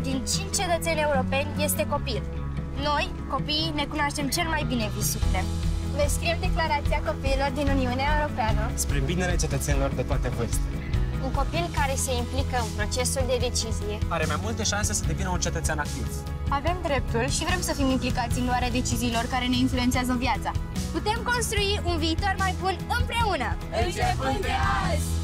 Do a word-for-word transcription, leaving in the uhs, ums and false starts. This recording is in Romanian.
din cinci cetățeni europeni este copil. Noi, copiii, ne cunoaștem cel mai bine visurile. Ne scriem declarația copiilor din Uniunea Europeană spre binele cetățenilor de toate vârstele. Un copil care se implică în procesul de decizie Are mai multe șanse să devină un cetățean activ. avem dreptul și vrem să fim implicați în luarea deciziilor care ne influențează viața. Putem construi un viitor mai bun împreună! Începând de azi!